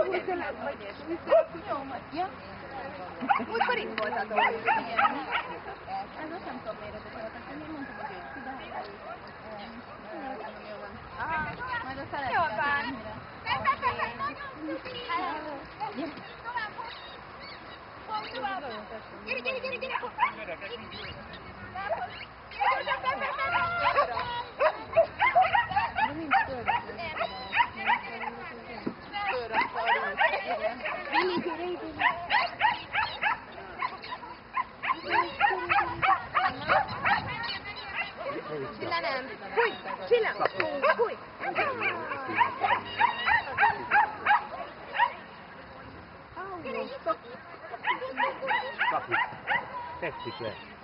Múltkor itt voltatok. Ez azt nem tudom miért ezeket. Én mondtam, hogy ők ide. Jó van. Majd azt el Jól van. Gyere, gyere, gyere, gyere! Sillä nem. Fúj! Sillä! Fúj! Kapjuk. Tetszik le.